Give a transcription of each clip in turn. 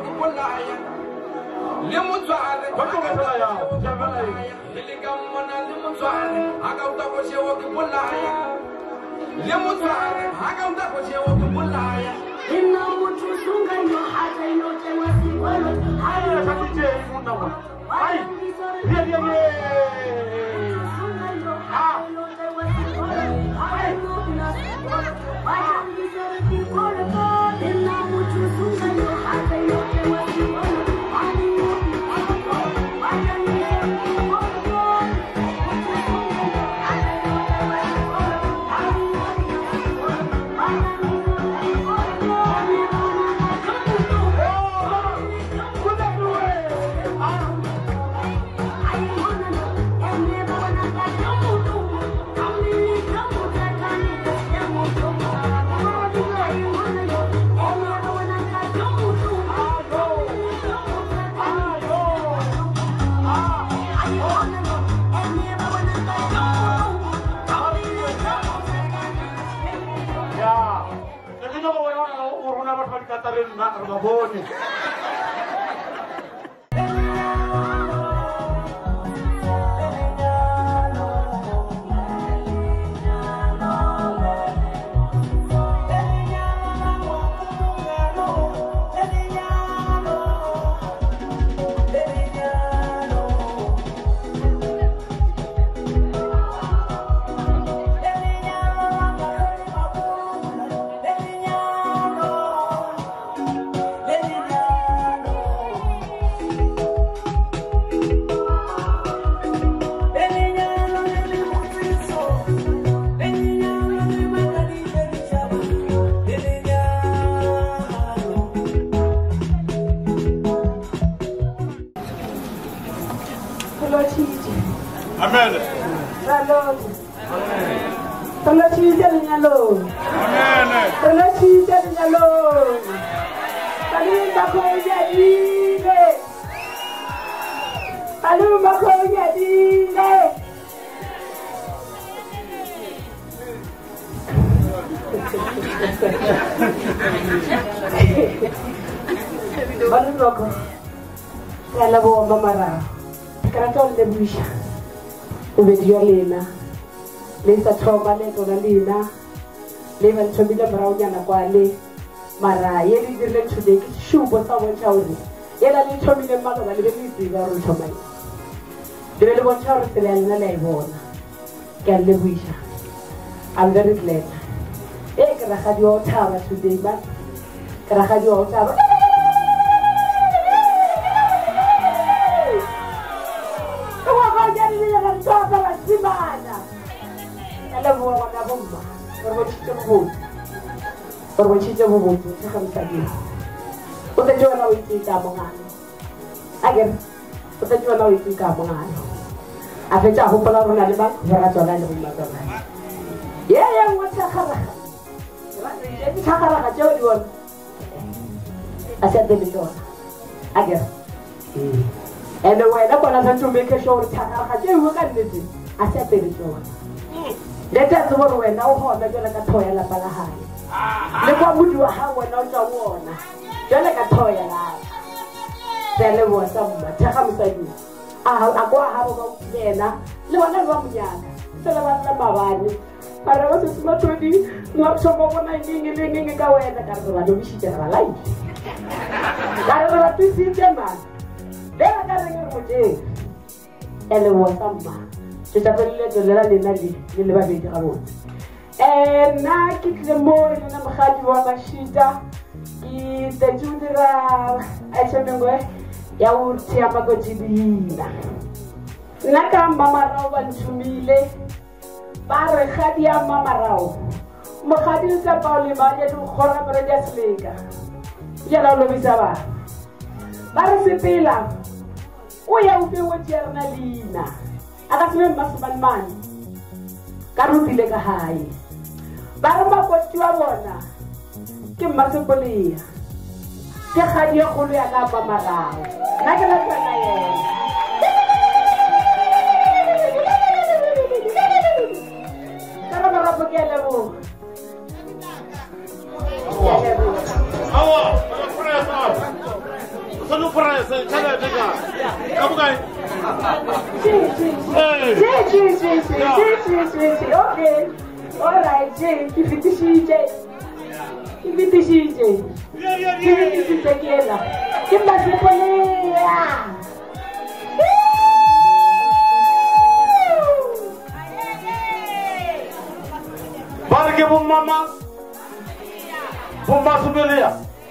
wakubulaya limutwale Bakubulaya iligamona limutwale akautakoche wakubulaya limutwale akautakoche wakubulaya Inna mutusunga yo hata yote wasiwalo haya katije munawa ai ye Amen. Lena, Lisa Troma, Lena, Levan Tobila Braunia Quale, Mara, Yeli didn't today, shoe was our child. Yella told me the mother and the little Tommy. The little one child is in the name. Can live with her. I'm very glad. Can I have your tower today, but can I have your tower? Perwajib bubu tu sekarang lagi. Kita jual nawi kita mengan. Agar kita jual nawi kita mengan. Apa cakap pelan pelan ni bang? Jangan jualan lebih macam ni. Ya yang macam cakap. Jadi cakap aja jual. Asyik dia jual. Agar. Anyway, nak kalau nak cuba ke show cakap aja bukan ni. Asyik dia jual. Dia semua orang nak hot nak jual kat toy lah palahai. Lepas berdua hawa nak jawab na, jangan kat toy lah. Saya lepas sama, cakap misalnya, aku hawa kau na, lepas nak buat macam, selepas lama balik, para orang semua tu di, nak semua orang ini kau yang nak kerja, ada misi cara lain. Kalau orang tu sih jangan, dia akan dengar muncul. Lepas sama, kita perlu jalan lagi, lepas itu kamu. Na kitle mori na mkhaji wa mashida itajudira aishamengwe ya urti amagojibina nakamba marao bantumile bare khadi ya mamarao mkhadi sa pauli maje du khora maraja slega yala lo bisaba bare sepela uya upe wojerna lina akasime masban man karutile ka hai barama botwa bona ke masepolia ke khadi ya kholo ya ka mamarao na ke la tsana yena kana marapo ke lebo awa price tšhelete ka bokae Okay. All right, Jay. If it is Jay. If it is Jay. If it is Tequila. Give that people. Barke bum mama. Bumba subelia.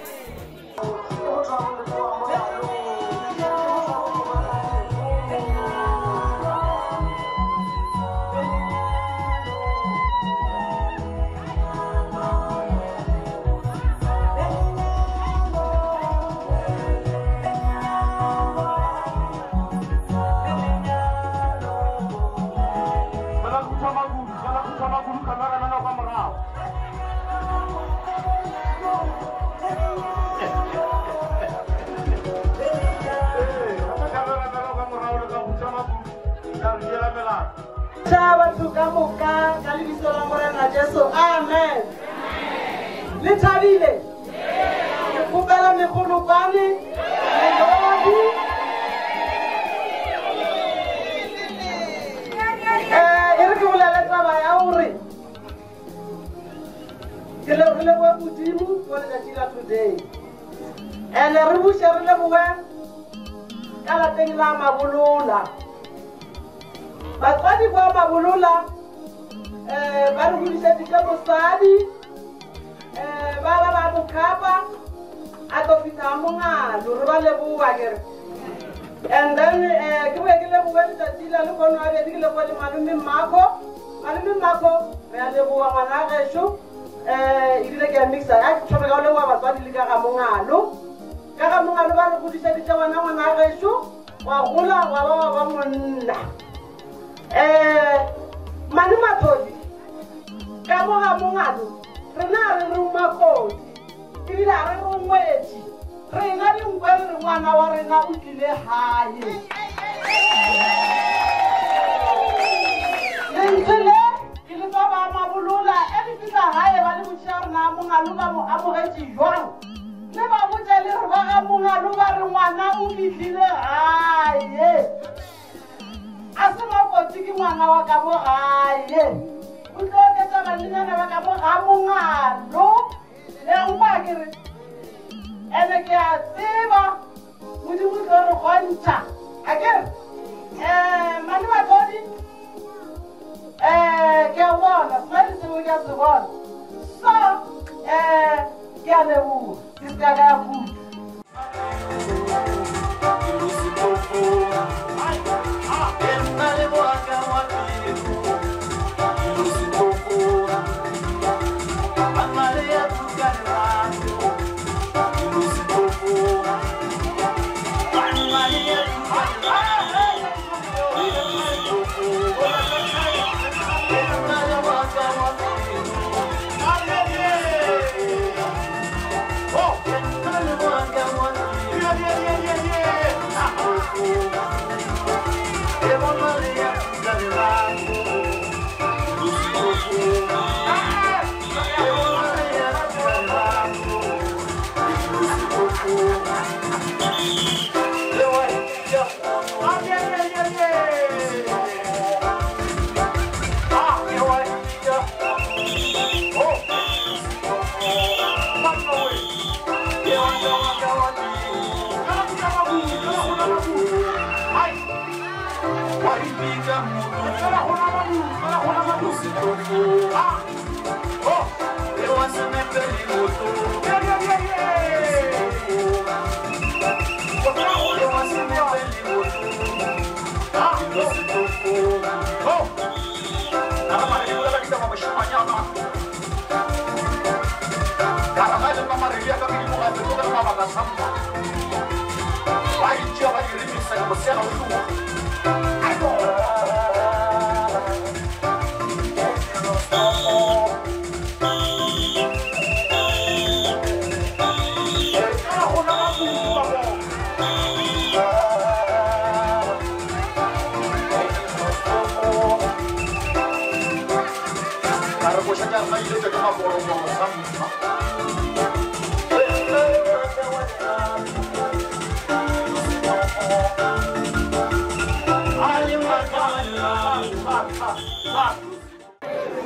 Amen. Lithabile. Kupela mekgolo bane. Ere ke bolela taba ya hore ke le go modimo go le tšila today. And re bushe re le boe ka lateng la mabolola. Batswadi ba mabolola ba re budišeditše mosadi ba mokapa a tlo fitha mongalo re ba leboa kere. And then ke boe ke leboe letšatši la le kgono a bedi ke leboe le malome mmako re a leboa ngwana a gešo ebile ke a mixa a thome ka o leboa batswadi le ka ga mongalo ba re budišeditše ngwana a gešo wa gola wa ba monna manu mathodi ka moga mongado re na re makoti ebile a re ngwetši rena dinkwe re ngwana wa rena o tlile gae lentswe le ke le ba mabolola e le fihla gae ba le botšea rena mongalo ka mo amogetše jwang le ba botša le re ba ga mongalo ba re ngwana o fihlile gae a se makoti ke ngwana wa ka mo gae o tlo oketsa balenyana ba ka mo ga mongalo le nkwa kere ene ke a tseba modimo tlo re kgontšha a kere mane batlodi ke a bona sena le sengwe ke a se bona so ke a leboga ke se ka ka ya kutu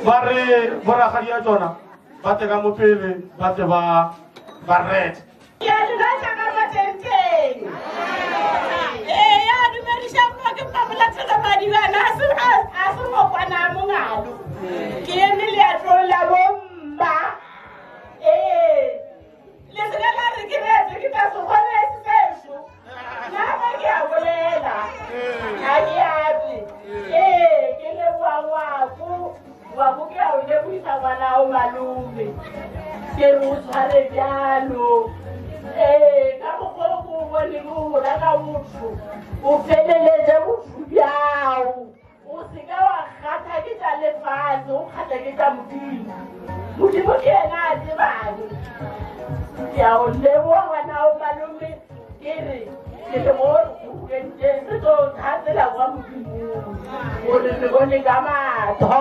Bare bora khadia jona. Bate ka mopele, bate ba red. Ya dina chaka matenteng. Ya dumerisha mwa ke pamela tsela madiwa na asu mo kwana mungalo. Ke endile ya trola bomba. Lesika la rikirete kitaso khone sesho. Na ba ke abolela. Ayiabi. Ke le wa ku ke a le buisa bana o malume. Ke mo tshware jalo. Ka go go bone go la ka motho o feleletse botho bjao o se ka wa kgatha ke tsa lefatshe o kgatha ke tsa modimo modimo ke yena a tsebane ke a o leboha ngwana o malume ke re ke le mo re tlo thatsela kwa modimo gore re bone ka matho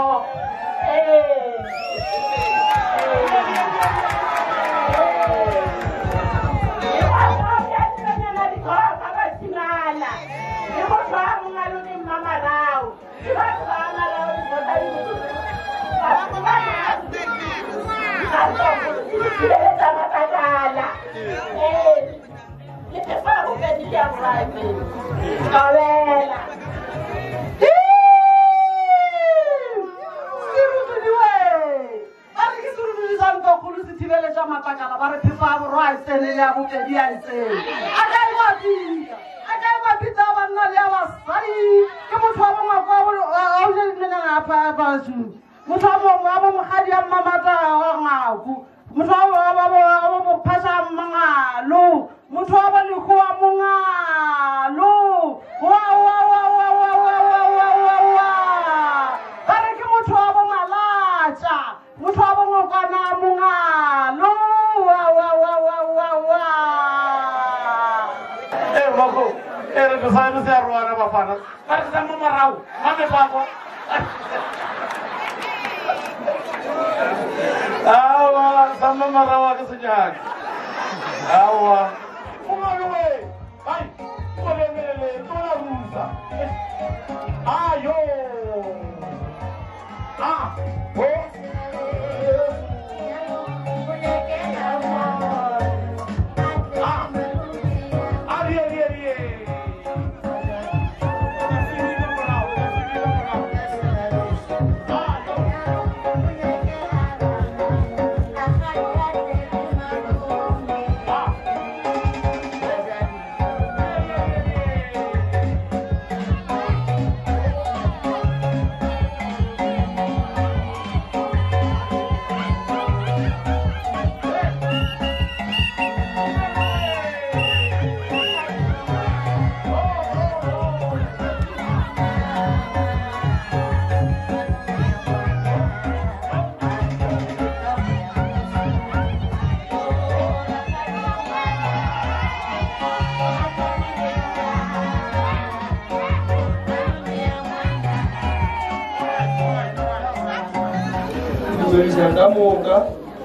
Moga,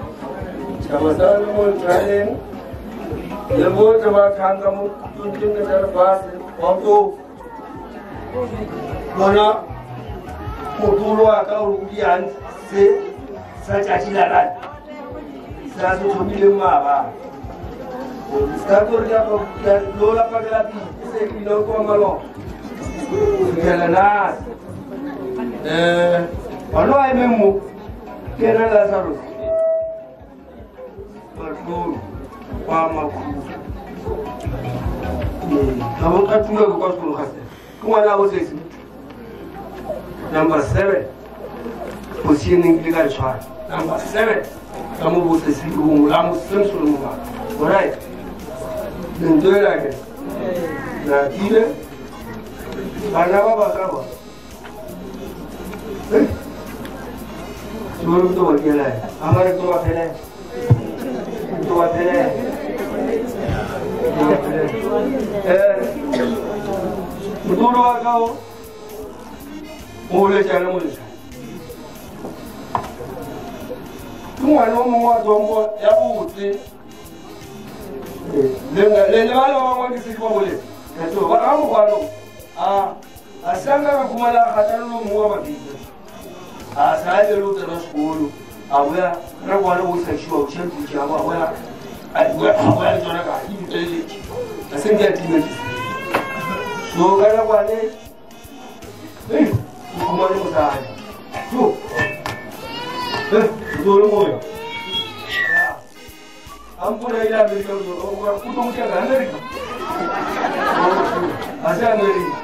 Chamasana Montanen, the boat of our Kangamu, Tunjing and Bas, Auto Mona Moturo, Udian, say, such as Ilaran. That's what we do. Statura of Lola Pagati, say, we don't come along. I remember. Kena Lazarus, but good, Pama. I won't cut to go to Hustle. Come on, I was listening. Number 7, Pushing legal charge. Number 7, some of us is Lamus Central. All right, then do it again. Nakile, Banava. Turun tu bagi lah. Amar tu apa le? Tu apa le? Betul apa kau? Mulai cara mulai. Tu mana mau jombo? Ya buat. Le mana orang ni sikwa boleh. Itu orang kamu. Asal kan aku malah kata lu mau apa? asale lo de school abuya na wala wo sai shiwa wucin tuki abuya abuya jona ka yi tele asin da tini so gara wale kuma ni mutane to dole moyo an kuna ila Amerika ko kudu ke ga Amerika asa Amerika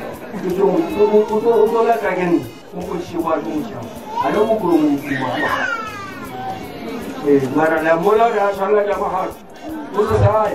kudu la ka gani ko shi wa dun sha alo ko mu kuma mara la mola da sanga da mahal ko sai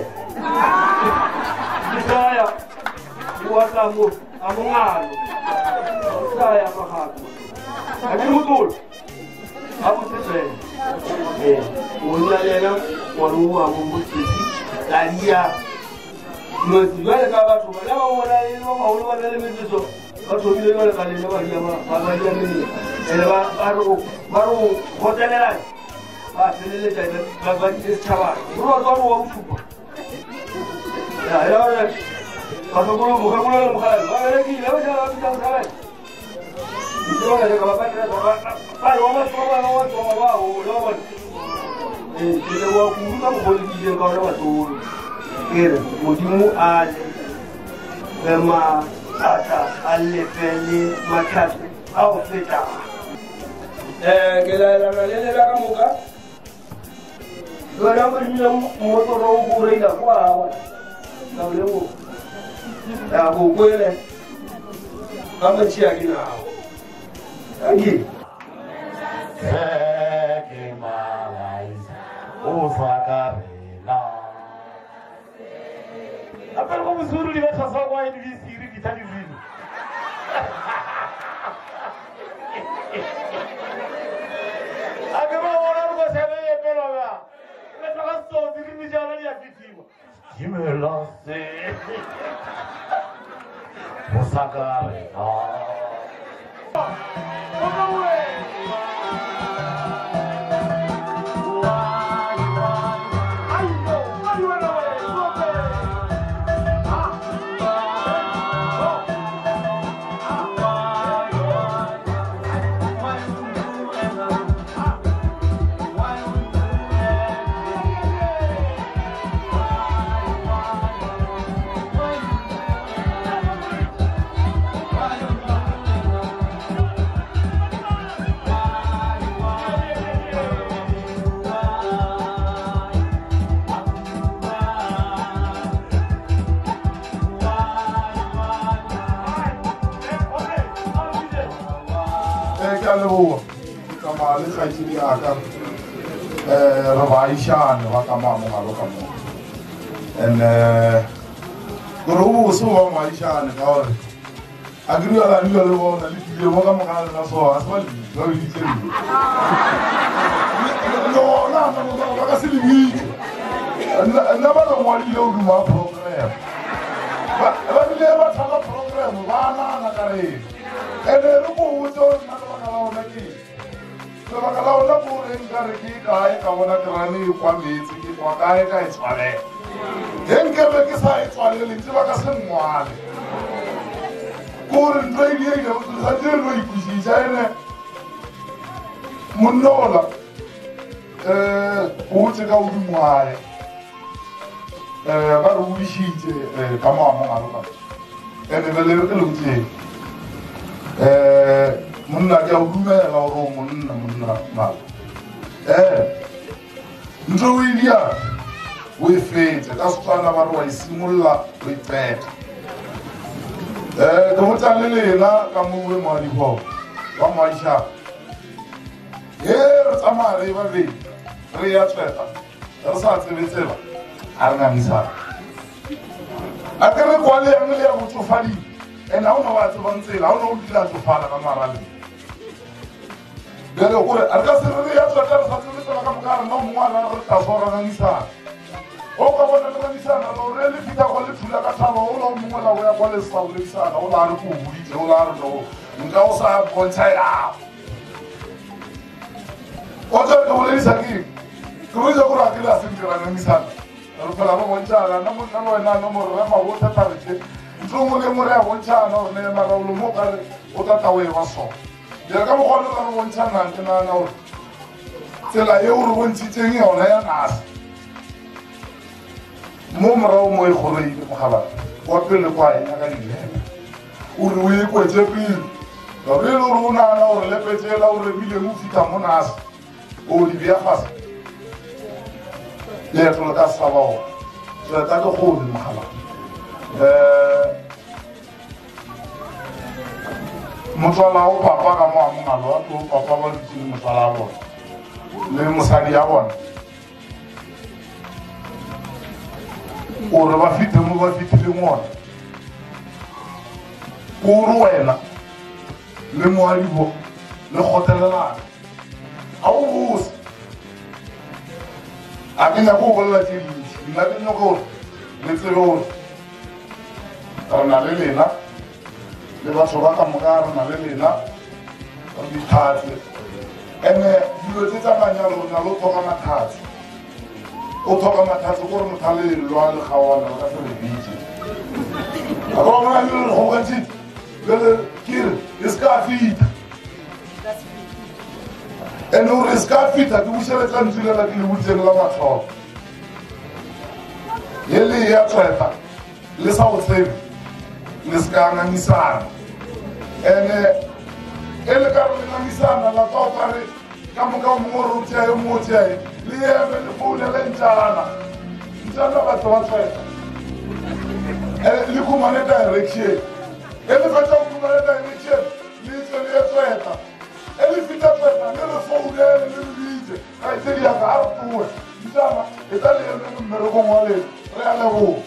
saya wasa mu amungalo saya mahal aki mutul abu tse wala lena waruwa mumbuti dalia no wala ka watu wala wala no wala wala lemezo watu wile wala kale na bari ama baba ya mimi elwa baru hotelera ba telele jai baba ni chawa ro ro wa ufupa ya ya baba ko mukhamula mukhala wala ki lawa jala bitangala ndio wala ka baba na baba wa wa ele wa kuruka mboliki ka ora watu kere mudimu ale ema ata alle pele makati au feta gela la kamuka dora manya moto ro gure ida kwa na lewo ya go kwele kama chia kina agi Apa kau suruh dia sasa kau ini visiri kita di sini. Agar orang kau siapa yang berlaga, kita kan tahu diri ni jalan yang kecil. Gimana sih? Musaka. Hello, kama le khaitili aka rabaishan wa kama mo ngalo kamo en guru so wa maishan ka agri ala ni lo wo na li mo kama ngalo na so aswali lo li tiri no na no ka sili ni na ba lo mo li lo du ma program ba ni le ba ta program ba na kare ene rubu wuto na bakala ona bure ngare ki kai ka wona krani kwa mitsi ki kwa kai ka itswale henke be ke sa itswale le ntse ba ka se ngwale kore ntwe ile ile o sa dire lo ikushisa ene munola uthi ka udu ngwale ba ru wishite ka mama ngalo ene le le lo ntse munna ya udumela ro munna ma ntro ilia we fete ka swana ba ro isimulla we fete ka motsalele na ka mo we mo di ho ba mo isha tsamare ba ve re ya tseta re sa tsebetsela a re ngamisa a ka re kwale ya ngile ya botsofadi ena ona wa tsebantsela ona o dila tsofala ka marale Gare gore a ka se re ya tsaka re sa tsebetsela ka mokara no mwana re ta sora ngamisa o ka bona ka ngamisa na lo re le fita go le thula ka thaba o lo mongwe la go ya kwa le sa o le sa o la re go buditse o la re no nka o sa bontsha ya o tla go le sa ki go ile go ra ke la se dira ngamisa re fela ba bontsha na mo no wena no mo re ma botsa taretse ntlo mo le mo re a bontsha no ne ma ra o lo mo ka re o tata we wa so ya ka mogolo ka re bontšhanang ke nagana gore tsela eo re bontšhitseng yona ya nasa mo morago mo e kgoreile mogala wa pele kwa e nyaka dilepe o re o e kwetse pele gape e le gore o nagana gore lepetsela o rebileng o fitlha mo nasa o di bea fase leeto le ka saba go tseta ke gone mogala motswala o papa ka mo a mongalo wa tlo papa ba ditseng motswala a bona le mosadi ya bona gore ba fitlhe mo ba fitlhileng ona o re wena le moadibo le kgothelelana ga o bose a ke nyako o bolela tse dintsi nna ke nyako gore le tsebe gore re na le lena le batho ba ka moka re na le lena re dithatse ene dilo tse tsa manyalo o na le o tlhoka mathatse o tlhoka mathatse gore motho a le lwa le kgawana re ka se re bitse a ka bona le re gogantshitse le kere e se ka fita ene gore e se ka fita ke bušeletsa ntsulela ke le botseng la matlhogo ye le ya tsweta le sa go tsebe le se ka ngangisana ene e le ka re le ngangisana la tsa o kare ka moka o mongwe re o tšae mo o tšae le eme le founele ntšana batho ba tsweta le khumane direction e le fetsa go khumane direction le itse le e tsweta e le fita tsweta le re founele le le bitse ga e tsedi yaka a re tloe ntšana e tla le eme mo mmerekong wa lena re ya leboga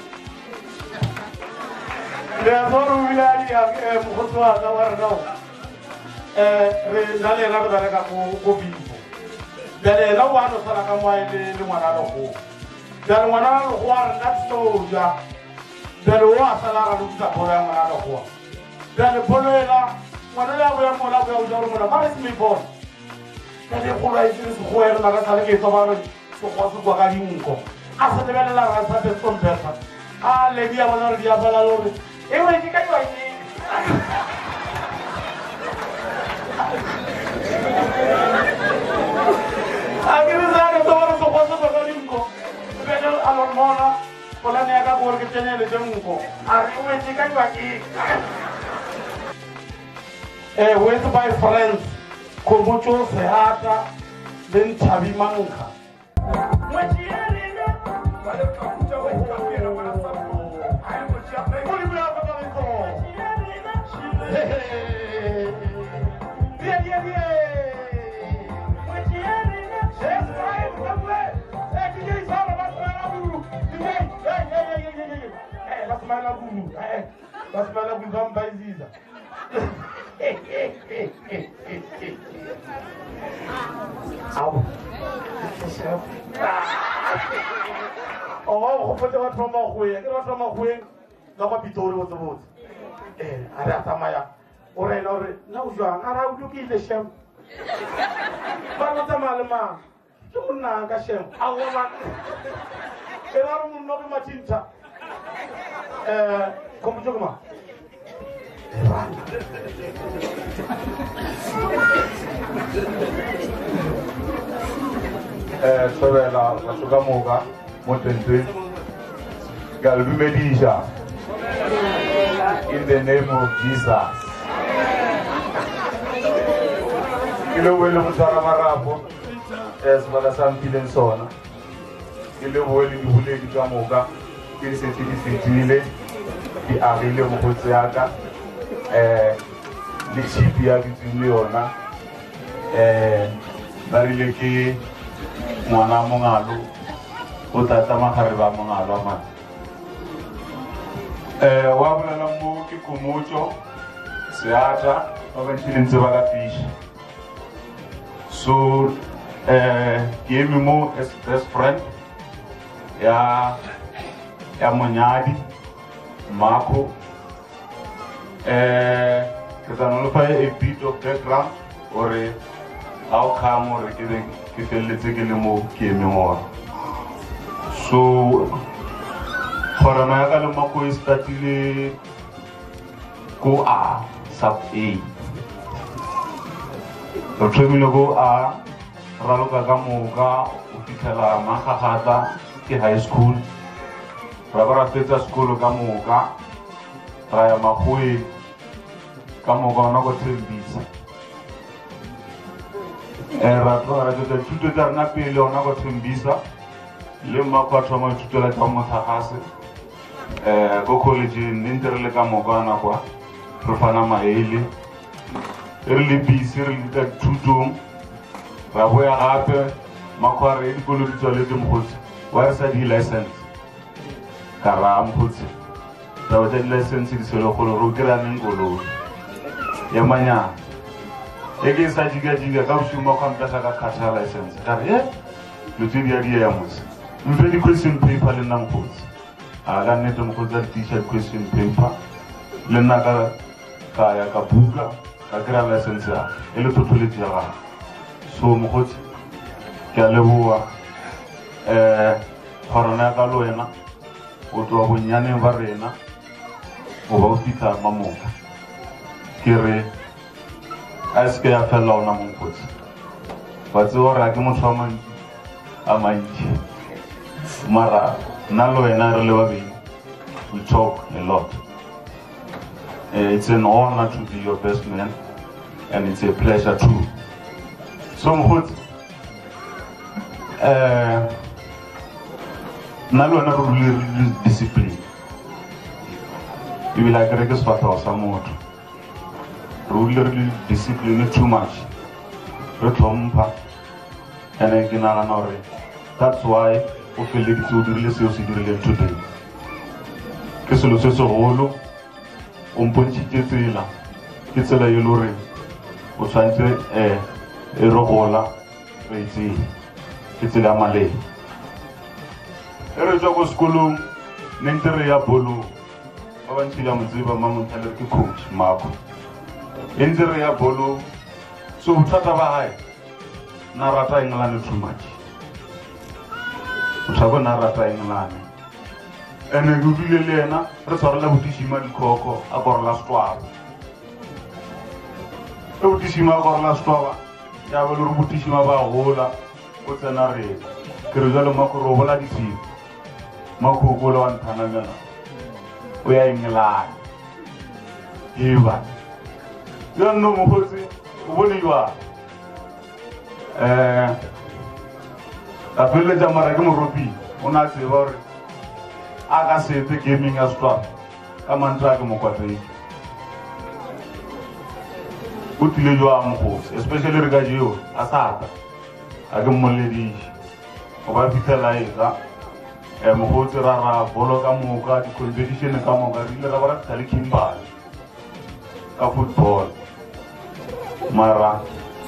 Leandro Vilari mokgotsi wa ka wa rena re na le ena re bereka ko Bipo bjale ena o a no sala ka moa le ngwana legogo bjale ngwana wa legogo a rena soja bjale o a sala ga lokisa bolo ya ngwana legogo bjale bolo ela ngwana le ya boya mola boya o ja gore mona mare se me bona bjale kgolo a itsene segoe re na ka sale ke etsa ba re sekgoa se kwa ka dinko a se lebelela re sa pestompersa a le dia bona re dia bala lore e o e ka iwa ni Agora sabe todo o posso fazer limpo. Veja a hormona, pola nega porque tem ele de munco. Arriba e fica aqui. Went by friends, com mucho seata, den chavi manca. That's my love from Baisiza. Oh, put the from away. I got from away. No, what Pitori was the vote. Aratamaya. Or I know it. No, John, how do you kill the sham? Malama. Tuna Gashem. I want to know my tinta. Come to come. Sobre la Sugamoga, Montentry, Galbumedija, in the name of Jesus. Kilo William Saramarapo, as well as some Pilensona, Kilo William Hule Gamoga, Kilisitile, the Arilio Moziaga, the Chipia Leona, Marileki. Mwana mongalo utata makariba mongalo man wa bolela mo ke kumotso seata ba bantile ntse ba ka fish so ke mo as best friend ya monyadi Marco ke tla no fa a bit of background ore how come ore ke felletse ke le mo ke emengwa so corona ya ka le mako e startile ko a sub A re thomile go a raloka ka moka o fitlhela Makgakgatla ke high school ra ba ra fetsa sekolo ka moka ra ya Makgoweng ka moka ona go Thembisa ra tšwa thuto tsa rena pele ona go Thembisa le mmako a thoma ithutela tsa Motlakgase ko college-eng ne ntse re le ka moka nakwa re fana maele re le busy re le ka dithutong ra boya gape mako a re dikolo di tswaletse Mokgotsi wa re sa di-license ka ra Mokgotsi taba tsa di-license di sele golo re o kry-aneng koloi ya manyana e ke sa jiga-jiga ka bošimo ka mpesa ka kgatha license ka re lo tse di a di ya mose mpe di-question paper le nna Mokgotsi a ka nnete Mokgotsi a di-teacher question paper le nna ka ya ka buka ka kry-a license ya e le thotholetši ya gaga so Mokgotsi ke a leboa kgorana ya ka le wena o tloa bonnyaneng ba rena o ba o fitlha Mamoka ke re a se ke ya felela ona Mokgotsi ba tse gore a ke motho a mantši mara nna le wena re le babedi we talk a lot. It's an honor to be your best man and it's a pleasure too. So Mokgotsi nna le wena re dule discipline ebile a kere ke sefatlhego sa motho re dule re discipline too much re tlhompha ene ke nagana gore that's why o feleditse o dirile seo se dirileng today ke selo se segolo o mpontšhitše tsela ke tsela e le gore o tshwanetse e re gola re itseng ke tsela ya maleba e re tswa ko sekolong ne ntse re ya bolong ba bantšhile a motseba Mamontale ke coach Mako e ntse re ya bolong so bothata ba gae na rata Engelane too much bothako na rata Engelane ene ke dule le ena re tshwarela botišima dikhoko a korela setwaba e botišima a korela setwaba ya ba le gore botišima ba gola o tsena re ke re jale Mako re o bola ditshimo Mako o kola wa nthanamela o ya Engelane eba yo nno Mokgotsi o bone jwa ka feleletša mara ke moropi o na tseba gore a ka sete gaming ya setwaba ka mantra ke mokwateng o tile jwa Mokgotsi especially re ka jeo a sata a ke mmolediše go ba fitlhela eka Mokgotsi ra bolo ka moka di-competition ka moka re ile ra ba ra fitlha le Kimberley ka football mara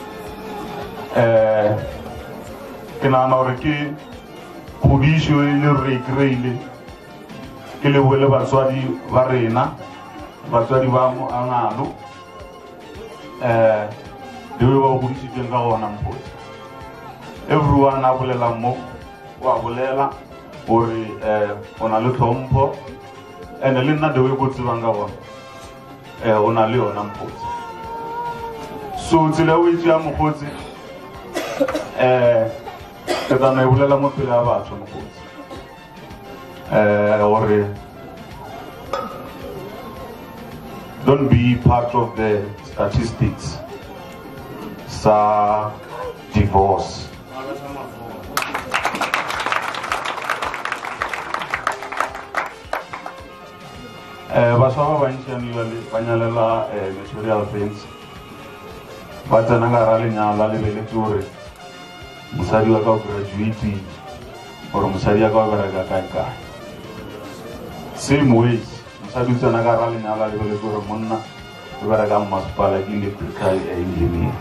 ke nagana gore ke kgodišo e le re kry-ile ke leboele batswadi ba rena batswadi ba mo Angalo le ba o godisitsweng ka gona Mokgotsi everyone a bolela mo wa bolela gore o na le tlhompho and le nna dewe ko tsebang ka gona o na le yona Mokgotsi so tsela o itse ya Mokgotsi ke tsana e bolela mo pele ya batho Mokgotsi gore don't be part of the statistics sa divorce baswa ba bantšhi ba nyalela material things ba tsena ka ra lenyalo la lebeletse gore mosadi wa ka o graduate gore mosadi ya ka o bereka kae same ways mosadi o tsena ka ra lenyalo la lebeletse gore monna o bereka mmasepala ke electrical engineer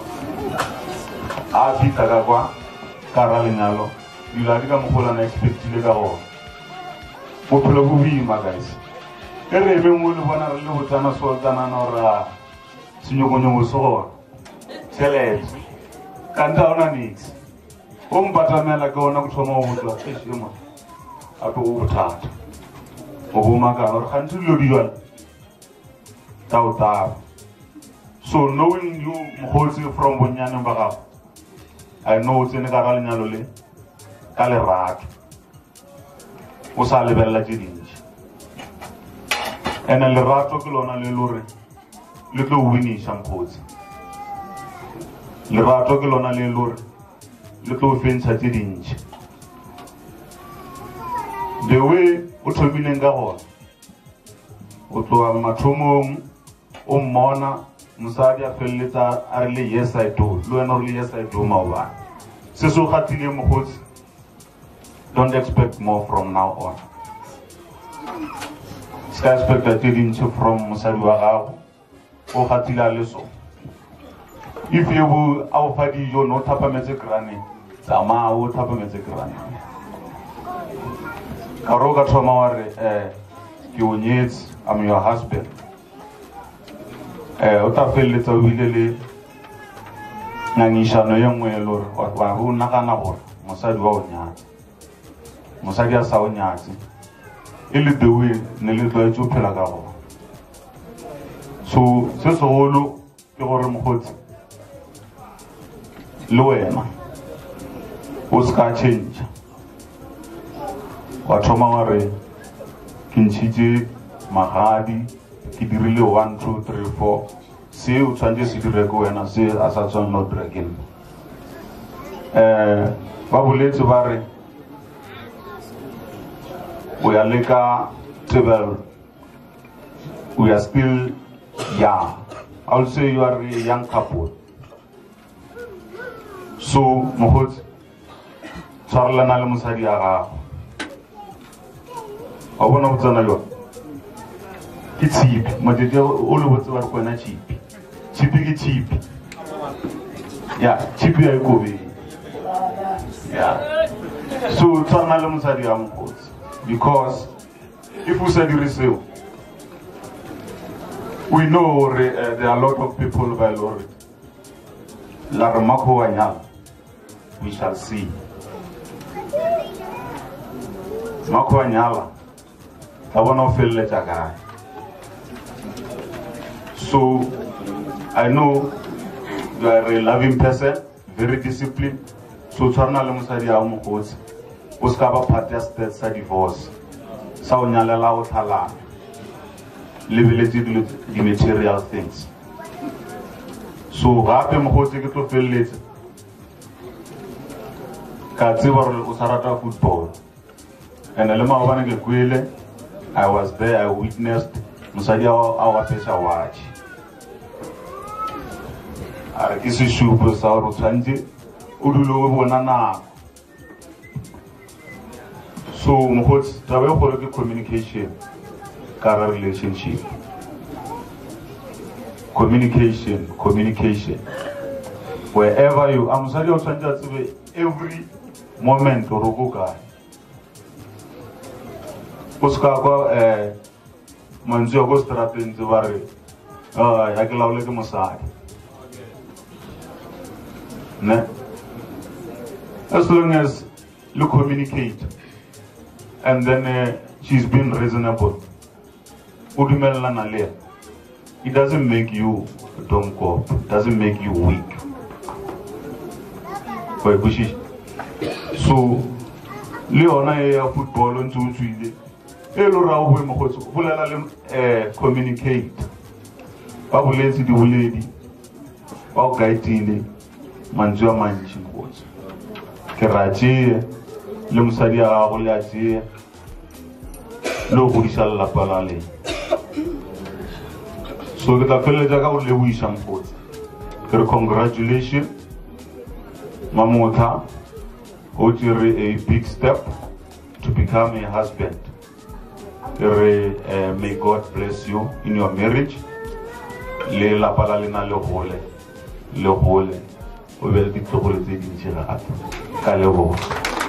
a fitlha ka kwa ka ra lenyalo dilo a di ka mogolo na expectile ka gona bophelo bo boima guys e re ebe mo le bona re le botsana soltanana gore a senyokonyongo se gona tšhelete kante ga ona nix o mpatamela ke ona go thoma go botswa ešema gape go bothata o bomakana gore gantse dilo di jale tsa o taba So knowing you Mokgotsi from bonyane ba gago, I know it's in ka ga lenyalo le ka lerato o sa lebella tse dintsi, and lerato ke lona le lore le tlo winisha Mokgotsi. Lerato ke lona le lore le tlo fentsha tse dintsi. The way o thomileng ka gona o tloga mathomong o mmona mosadi a feleletsa a re le yes I do, le wena o le yes I do maobane. Se se o gatile Mokgotsi, don't expect more from now on. Ska expect tse dintsi from mosadi wa gago o gatile a le so. If you will a o fa dijo no thapametse krane, tsamaya o thapametse krane. Ka ro ka thoma wa re ke o nyetse, I'm your husband. O ta feleletsa o bile le ngangisano ye nngwe le gore wa go nagana gore mosadi wa o nyatse, mosadi a sa o nyatse e le the way ne le tlwaetse o phela ka gona. So se segolo ke gore Mokgotsi le wena o ska change, wa thoma wa re ke ntshitse magadi ke dirile 1 2 3 4 se o tshwantse se dire ko wena se a sa tswang no dragon. Ba boletse ba re we are leka tebel, we are still young. I will say you are a young couple. So Mokgotsi tshwarelana le mosadi ya gago, wa bona o tsena yo ke tshipi matete o le botse ba re kwena tshipi ke tshipi ya tshipi ya ikobe ya. So tshwarelana le mosadi ya Mokgotsi, because if we say this, we know there are a lot of people by Lord la remako wanyala, we shall see mako wanyala ka bona o felletsa kae. So I know you are a loving person, very disciplined. So tshwarana le mosadi ya Mokgotsi o ska ba part ya state sa divorce sa o nyalela o thalana lebeletse the material things. So gape Mokgotsi ke tlo felletsa ka tseba gore o sa rata football, and le maobane ke kwele, I was there, I witnessed mosadi a wa pesa watch a re ke sesupo sa gore o tshwantse o dule o bona nako. So Mokgotsi taba e gore ke communication ka relationship, communication wherever you are. Mosadi o tshwantse a tsebe every moment o go kae, o ska kwa mantswe go strateng tse ba re ya ke laole ke mosadi ne. As long as you communicate and then she's been reasonable, it doesn't make you don't go, it doesn't make you weak. So Leona ya football on two three Elora we Mokgotsi communicate ba boletsi di boledi ba o guidile mantswe a mantši Mokgotsi ke ratše le mosadi a gago le a tšea le o godisa lelapa la le. So ke tla feleletša ka go leboiša Mokgotsi ke re congratulations Mamotha o tšere a big step to become a husband. May God bless you in your marriage. Le lapa la lena le gole o be le ditlogolo tse dintši gape ka leboga.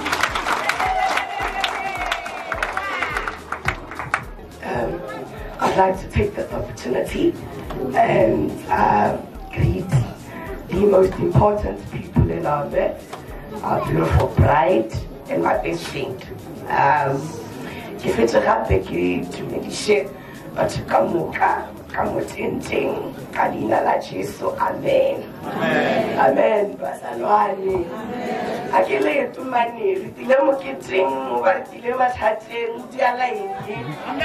I'd like to take this opportunity and greet the most important people in our midst, our beautiful bride and my best friend. Ke fetse gape ke dumedishe batho ka moka ka motsenteng ka leina la Jesu amen amen bazalwane a ke leeto mane re tile moketeng ba re tile mathateng di a laene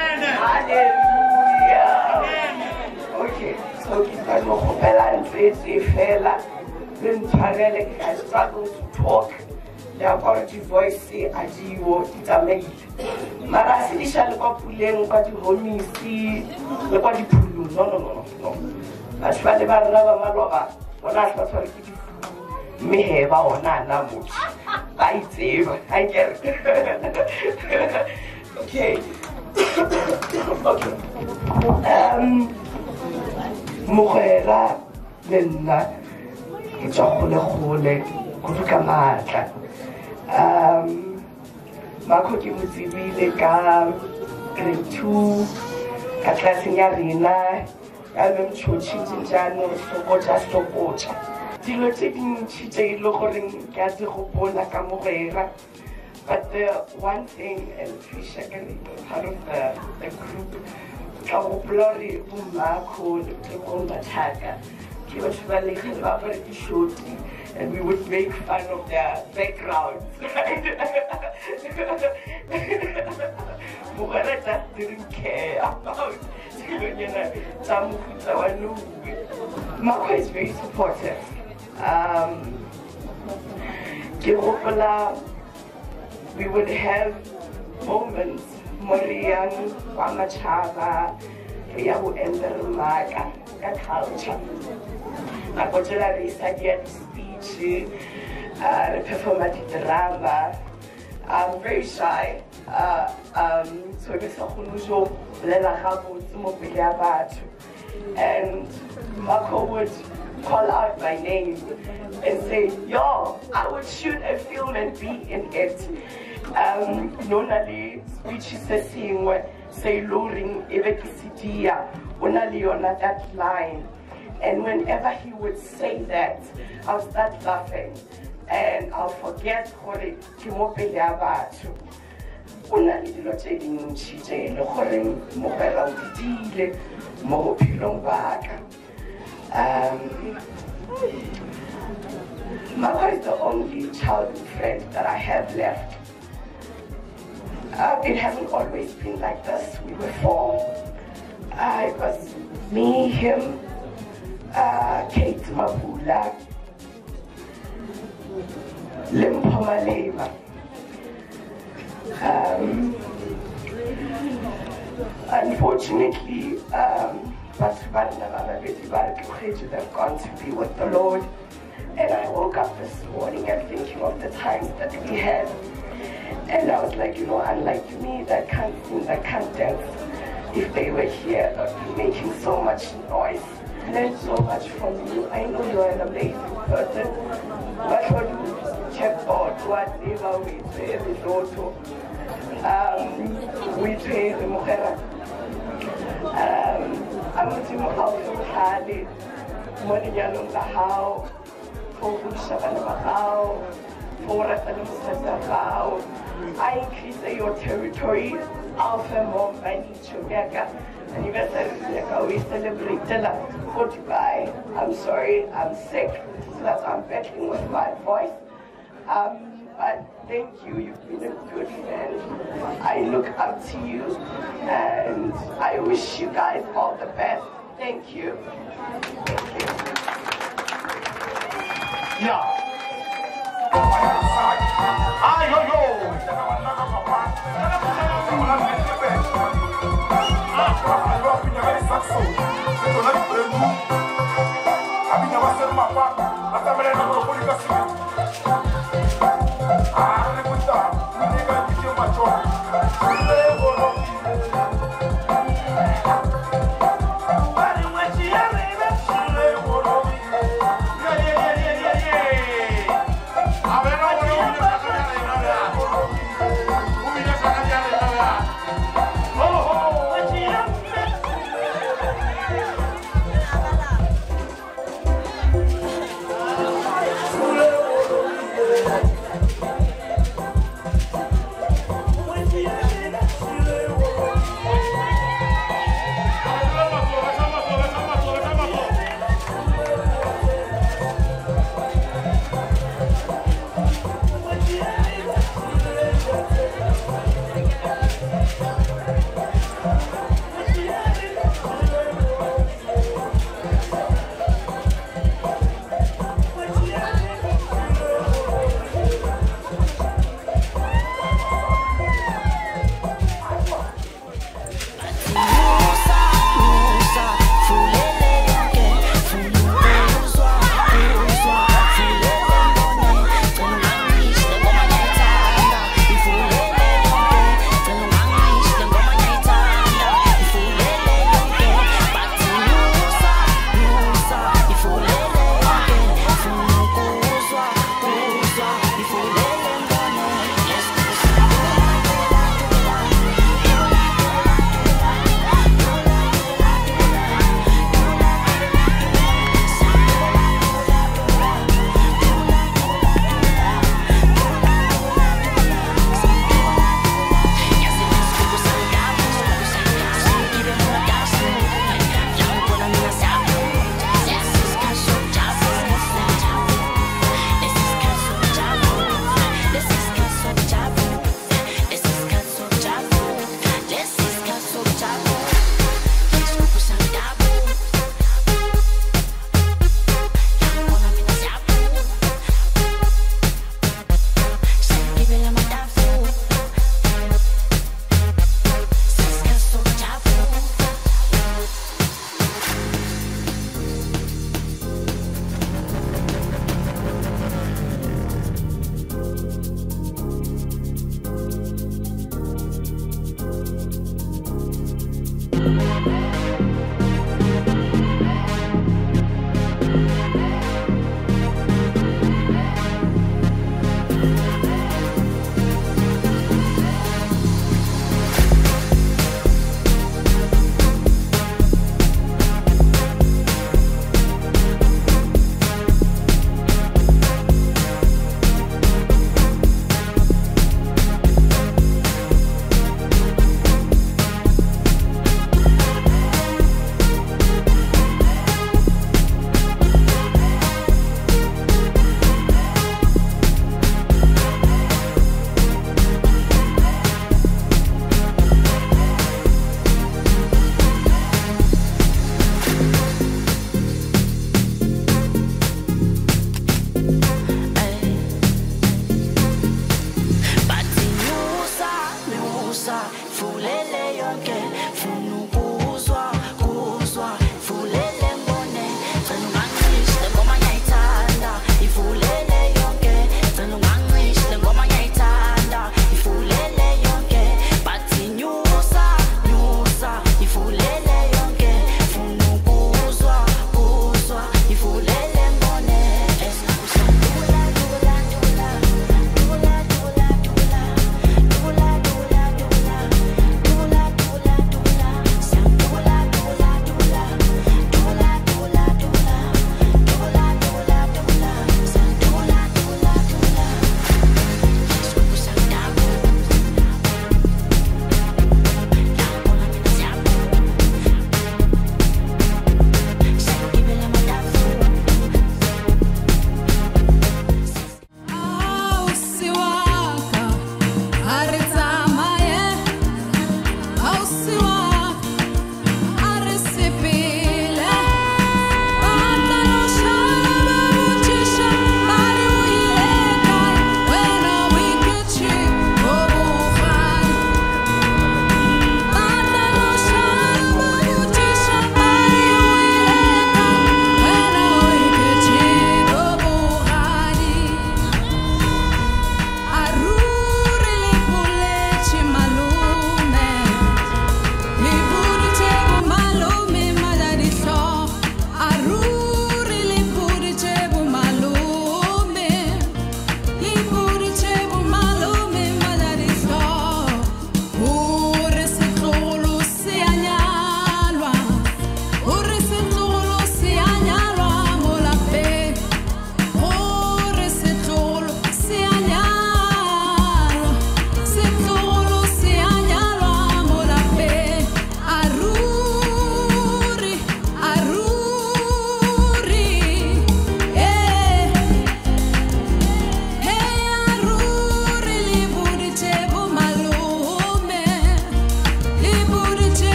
haleluya okay so ke tla go gopela ntse fela le ntshwarele I struggle to talk ya gore di voice a diwo di tsamaile mara se di sha le kwa puleng kwa di homisi le kwa di phulu no batho ba le ba rena ba maloba bona a tshwara ke di mme he ba ona na motho ba itseba I get okay mogwera le nna ke tswa gole go fika matla mako ke mo tsebile ka grade 2 ka tlaseng ya rena ka memtšhotšhitše jaanong sokotša dilo tse dintšhi tše e le goreng ke a di gopola ka mogwera but the one thing and Trisha can be part of the group ka gopola gore bommako le bommatšhaka ke batho ba legile ba apare di-shorti and we would make fun of their backgrounds, right? Mogwera just didn't care about Mako is very supportive. We would have moments, Morian, Wamachava, Yabu Endermaga, that culture. Nakotela Risa speech, perform at the drama. I'm very shy. So it's and Mako would call out my name and say, yo, I would shoot a film and be in it. Nonali speeches saying say luring evekisitia onali on that line. And whenever he would say that, I'll start laughing and I'll forget what it kimopele abatu. Onali dilo tse dintsi tse le gore mogwera o ditile mo bophelong ba ka. Mako is the only childhood friend that I have left. It hasn't always been like this. We were four. It was me, him, Kate Mabula, Limpo Malema. Unfortunately, they've gone to be with the Lord. And I woke up this morning and thinking of the times that we had. And I was like, unlike me, that can't sing, that can't dance. If they were here, they'd be making so much noise. I learned so much from you. I know you're an amazing person. But what you check out, whatever we say, the Lotto, we pray the Mohera. I'm going to how to Hali, money yellow the how, for Shabbat, for Ratanusazao. I increase your territory, Alpha Mom, I need to make anniversary. We celebrate the 45. I'm sorry, I'm sick, so that's why I'm battling with my voice. But thank you, you've been a good friend. I look up to you, and I wish you guys all the best. Thank you. Thank you. Yeah. Yeah.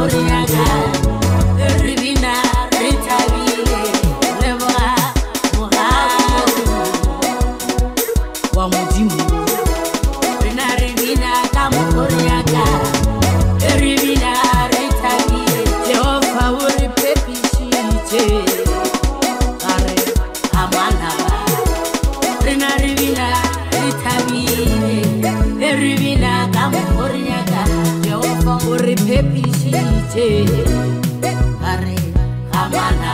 moriaka ribina ritabile leboga mogadi wa modimo rena ribina ka moriaka ribina ritabile Jehova o re pepisitse are amana rena ribina ritabile ribina ka moriaka Jehova o re pepisitse are amana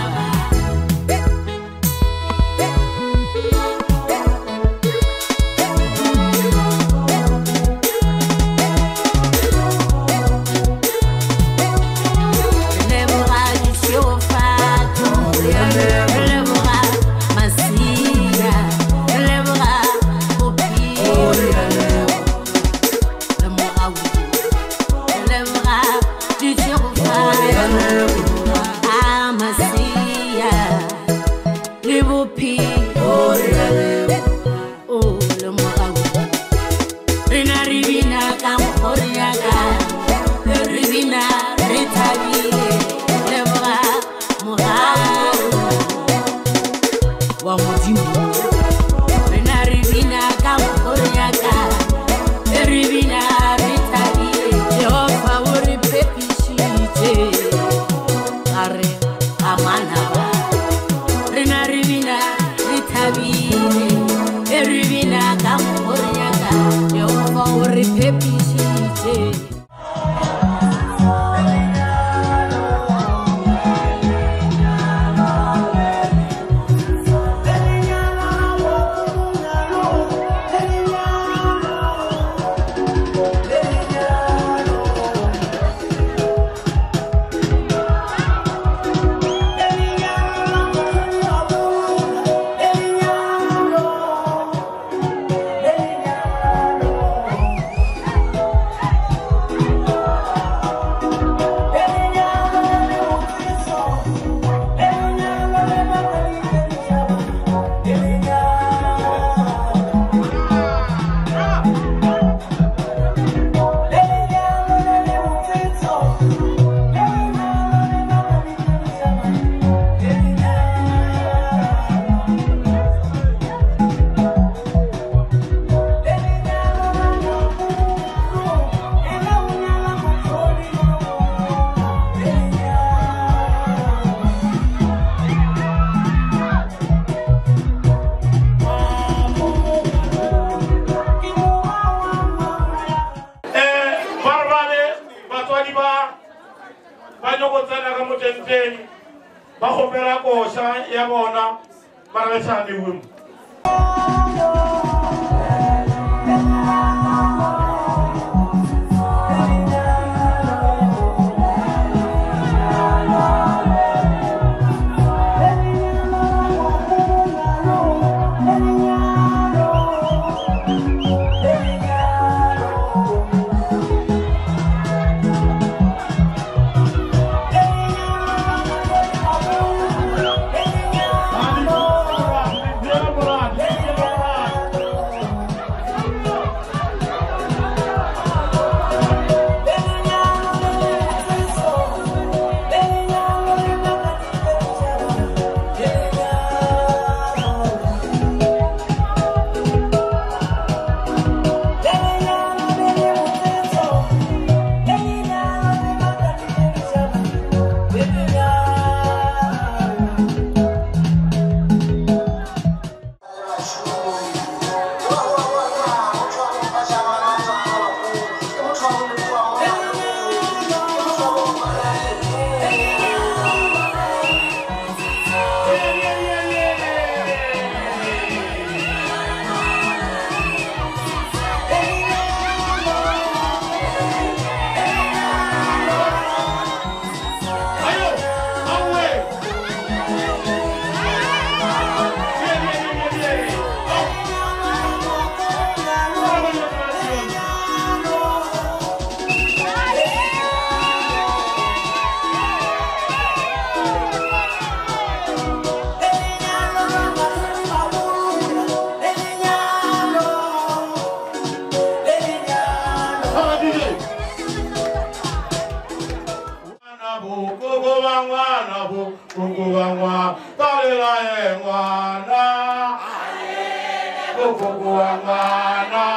Kukukuangwana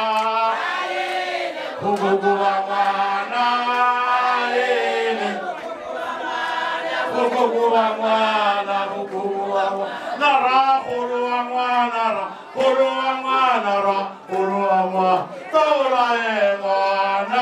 Kukukuangwana Kukukuangwana Kukukuangwana Ra Kuruangwana Ra Kuruangwana Ra Kuruangwana Taura Engwana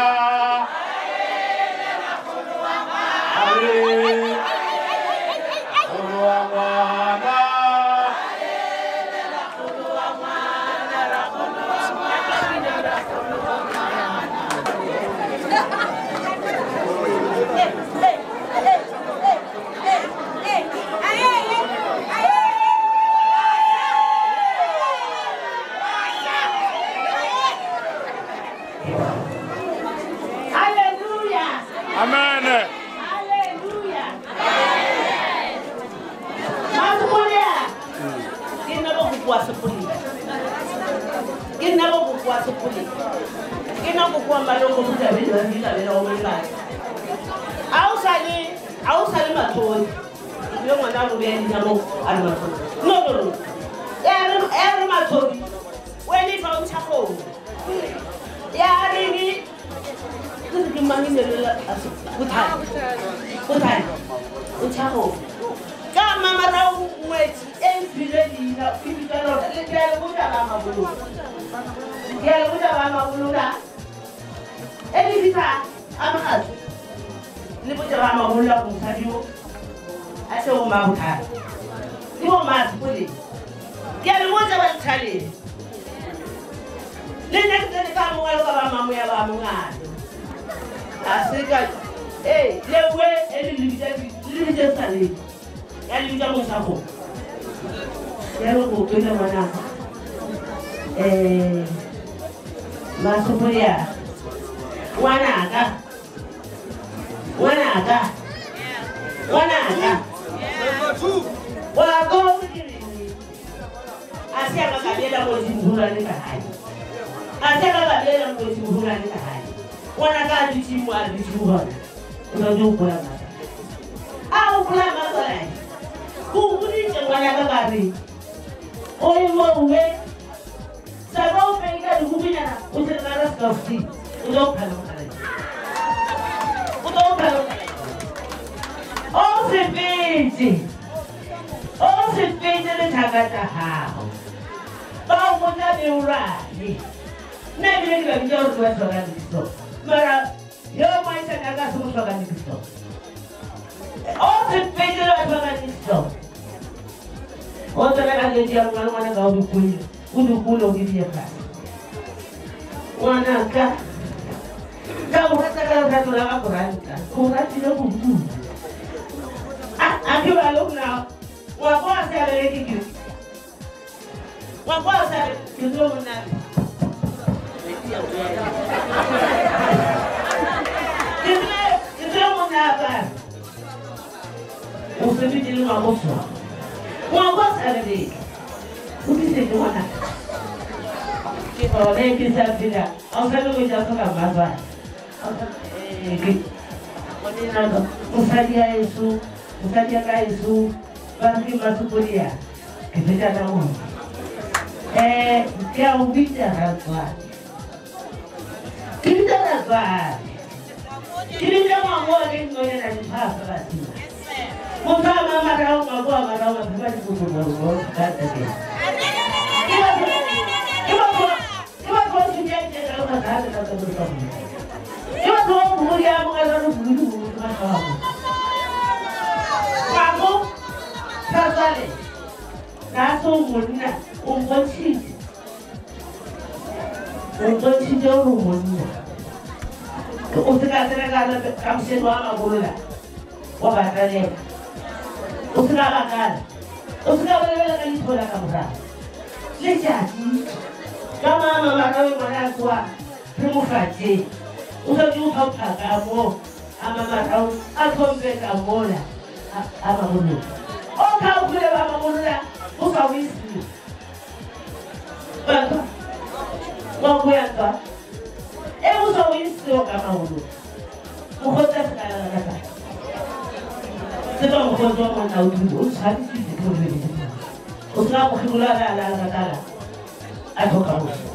atoka uso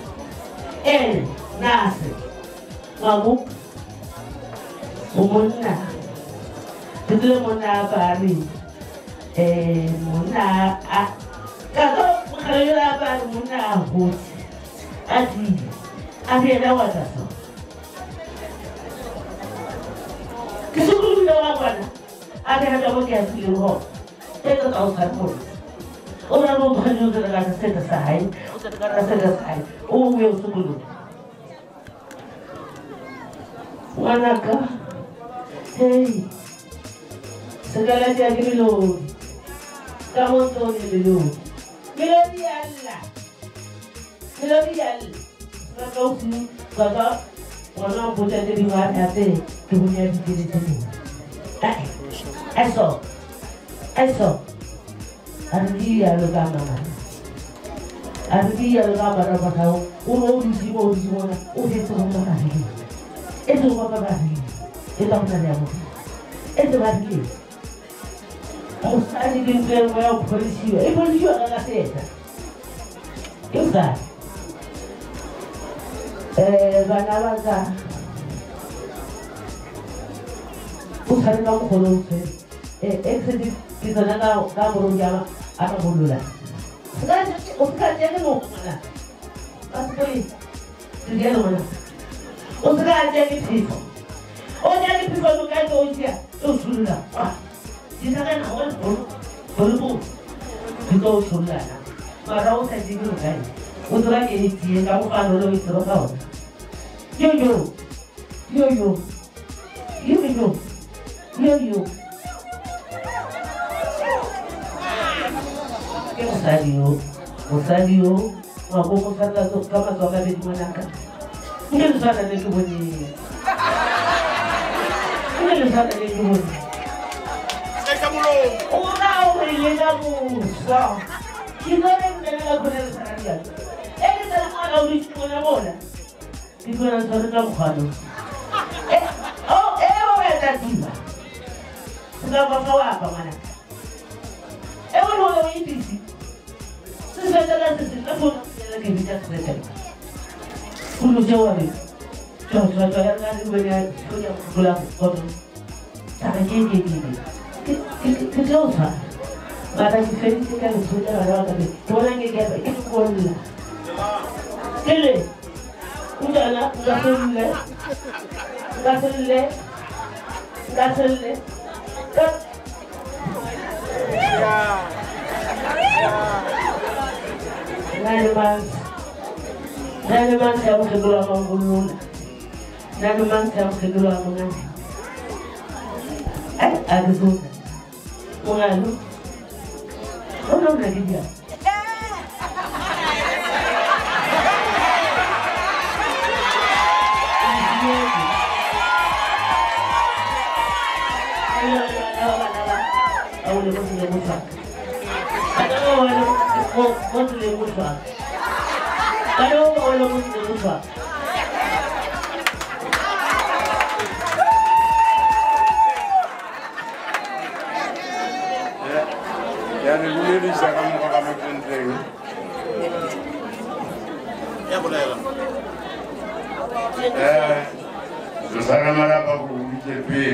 nase ngaku umona tule mona bari mona kato khala bari mona hoti ati ahera wataso kisukulu ndo wabana ahera kama kiasi ho teka tausarmo ora no bhanyo de la seta sahai utaka seta sahai o meu sukulu wanaka hey segala dia gilo kamu tu gilo melodi Allah kau sih kata orang punya jadi warna tu punya diri sendiri esok Ardi ya lo gambar apa tahu urut di mana itu apa lagi itu apa lagi itu lagi Mustahil din kayo mga polisiyo ang nakaseta yung ka ganawan ka usarin ako kulong exit kita na kamurong yama ang bulula Usaka jadi mau mana? Asli, dia mana? Usaka jadi piso. Oh jadi piso tu kan tu dia, tu sudah. Wah, kita kan awal baru kita sudah. Marau saya jadi kan. Usaka ini dia kamu kan dulu itu kau. Yo. Musadio, aku musada tu kama tu agak di mana kan? Mungkin musada ni kebuni. Saya kamu lo. Orang ini kamu sah. Kita ni nak lagu ni sana dia. Kita nak lagu ni mana mana? Kita nak sana kamu kalu. Tadi. Sudah apa mana? Orang ini sih. Sebenarnya pun lagi bicara sebentar. Kulo jawab. Coba yang ada banyak punya pulang kotor. Tak jadi. Kita usah. Barang kita kan sudah ada tapi orang yang dia itu kolah. Kele. Udahlah, gaselle. Nanuman siapa kedua menggulung, nanuman siapa kedua mengalir. Ada tu, mengalir. Orang lagi dia. Awal lepas dia musak. Kalau awal dia musak. Kalau awal dia musak. Ya ni boleh ni saya kamu penting. Ya boleh lah. Saya mana baru jadi.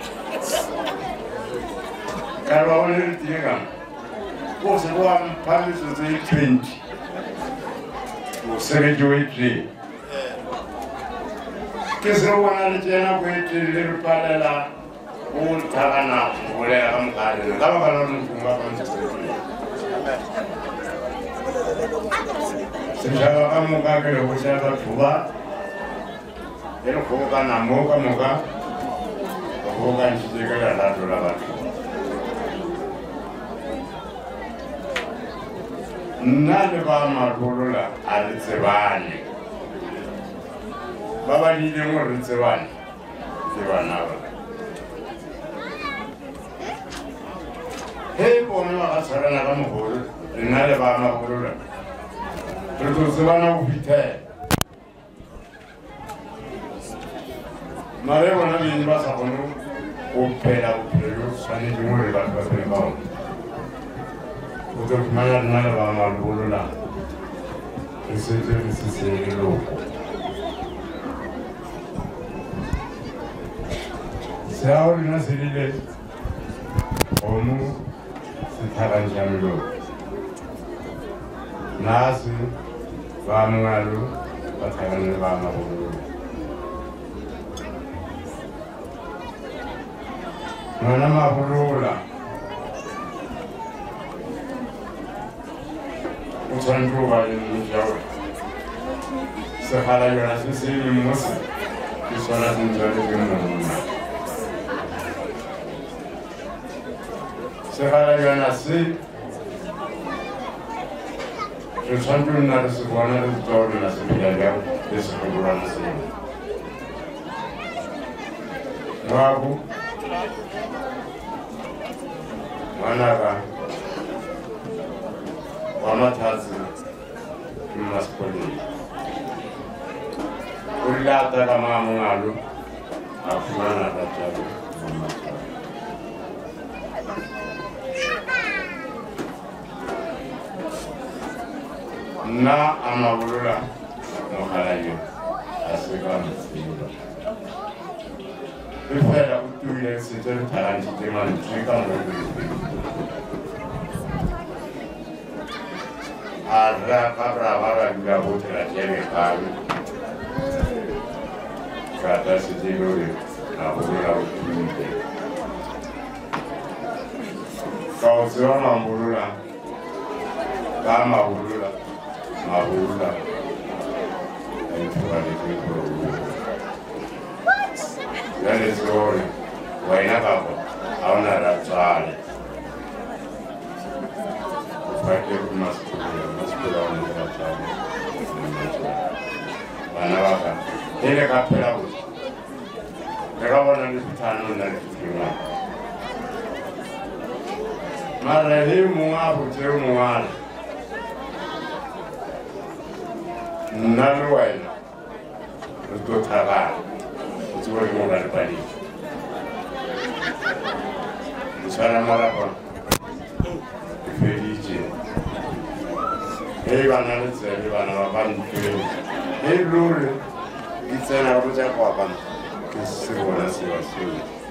Kalau orang dia kan,我是我们他们是这一群，我是个就一群。可是我那里见到过一群人过来了，我他干哪？我来他们干的，他们干那种工作方式。现在他们干个我现在出吧，那种活干哪么干，我干是这个人他做了吧。Nani ba marula alitsebani baba ni le mo ritsebani ke bana ba he bona ba tsara na ba mo holo nna le ba marula re tlo tsebana go fithe mare bona ni ba sa bono o phela o phelo sane di mo re ba ba se ba untuk mana ba malulu la re setse re setse leloko sao rena se dile kgomo setharantšha meloko nase ba mongalo ba tharane ba magolo ngwana magolola o tshwanetse go ba le mojao segala yona se se le mose ke sona sentswa le ke monna segala yona se re tshwanetse go nna re se bona re tswa go lona se bila bjang le segolwana seo ngwako ngwanaka wa mathatsi mmasepoleng o rile a taka maamongalo a fumana ratjalo nna a mabolola mogalayo a se ka motseba e fela o tuile setse re tharantšhitse mantswe ka moelong a raka braba ba dula go tshela tšele gabe kata setse e le gore a bolola o tuile ka o tseba mambolola ka mabolola mabolola a ithubaletse kgoro jale se gore wena gago ga o na ratswale o fake ko masepela o ne ratswale bana ba ka e le ka phela botse le ka bona le fithano o na le fitlhengwa mara he mongwe a botse o mongwana nna le wena re tlo thagana o tsewa ke mo ba le padile le tshwana marapa e feditše e bana le tsebe bana ba bantweng e lore di tsena go tsa kwapana ke se bona seba seo